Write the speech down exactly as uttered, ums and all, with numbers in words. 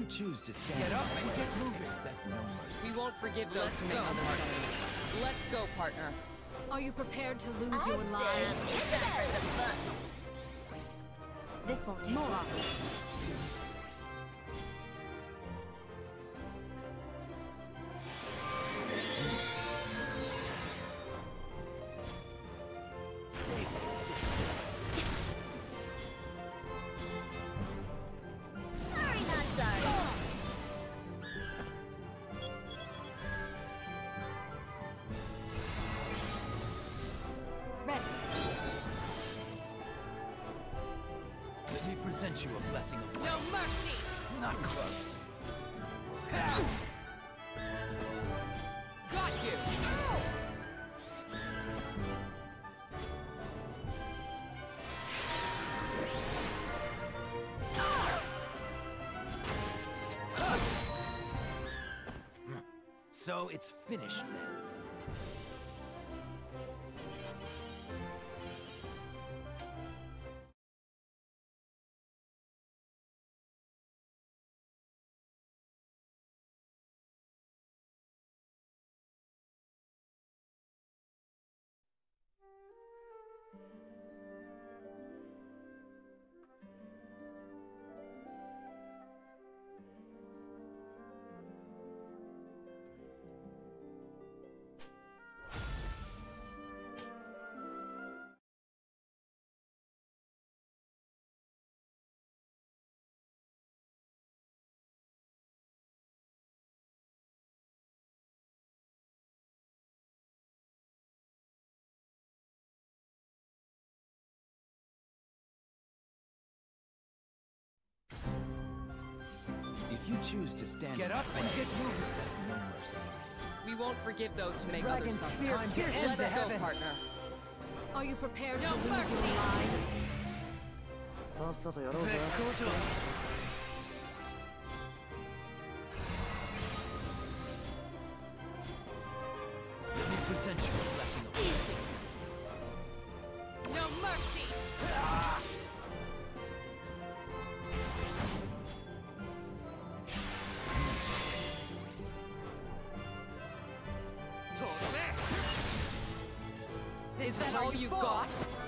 choose to stand, Get up and get moving. Expect no mercy. We won't forgive those who make others suffer. Let's go, partner. Are you prepared to lose I'd your say lives? it's time for the fun. This won't take long. Sorry, not sorry. Ready. Let me present you a blessing of No mercy! not close. Got you! So it's finished then. If you choose to stand, Get up and get moving. Expect no mercy. We won't forgive those who make dragon's others spear suffer. pierces Let's the go, heavens. partner. Are you prepared No to lose mercy. your lives? さっさとやろうぜ。 絶好調。 Let me present you a blessing of Easy! No mercy! Is that all you got?